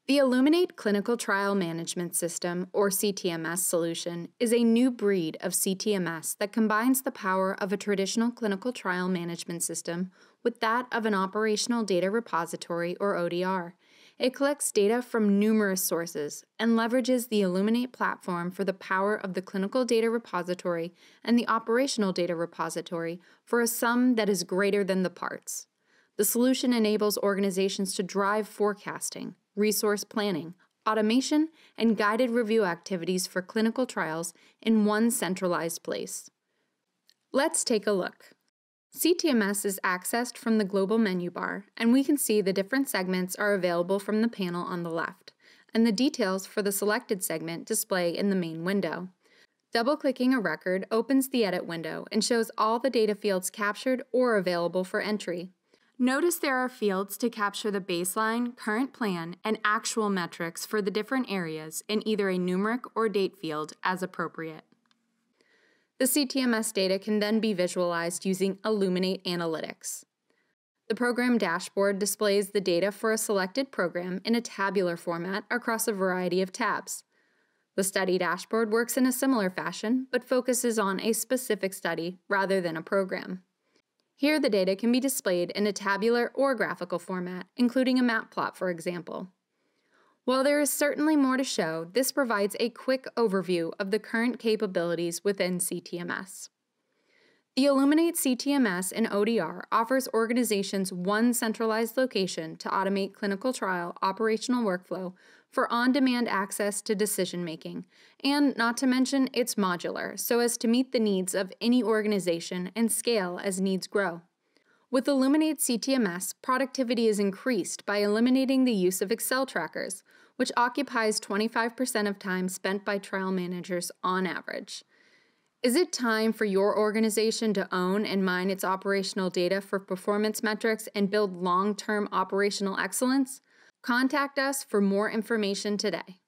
The Elluminate Clinical Trial Management System, or CTMS solution, is a new breed of CTMS that combines the power of a traditional clinical trial management system with that of an operational data repository, or ODR. It collects data from numerous sources and leverages the Elluminate platform for the power of the clinical data repository and the operational data repository for a sum that is greater than the parts. The solution enables organizations to drive forecasting, resource planning, automation, and guided review activities for clinical trials in one centralized place. Let's take a look. CTMS is accessed from the global menu bar, and we can see the different segments are available from the panel on the left, and the details for the selected segment display in the main window. Double-clicking a record opens the edit window and shows all the data fields captured or available for entry. Notice there are fields to capture the baseline, current plan, and actual metrics for the different areas in either a numeric or date field as appropriate. The CTMS data can then be visualized using Elluminate Analytics. The program dashboard displays the data for a selected program in a tabular format across a variety of tabs. The study dashboard works in a similar fashion, but focuses on a specific study rather than a program. Here, the data can be displayed in a tabular or graphical format, including a map plot, for example. While there is certainly more to show, this provides a quick overview of the current capabilities within CTMS. The Elluminate CTMS and ODR offers organizations one centralized location to automate clinical trial operational workflow for on-demand access to decision-making, and not to mention it's modular, so as to meet the needs of any organization and scale as needs grow. With Elluminate CTMS, productivity is increased by eliminating the use of Excel trackers, which occupies 25% of time spent by trial managers on average. Is it time for your organization to own and mine its operational data for performance metrics and build long-term operational excellence? Contact us for more information today.